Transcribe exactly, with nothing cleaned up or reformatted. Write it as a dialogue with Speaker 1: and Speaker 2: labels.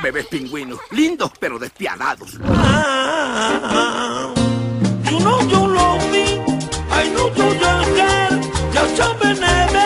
Speaker 1: bebés pingüinos. Lindos, pero despiadados.
Speaker 2: Ah, you know you love me. I know you just care. Just jump in